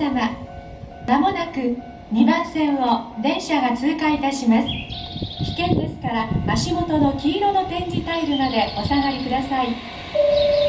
様、まもなく2番線を電車が通過いたします。危険ですから足元の黄色の点字タイルまでお下がりください。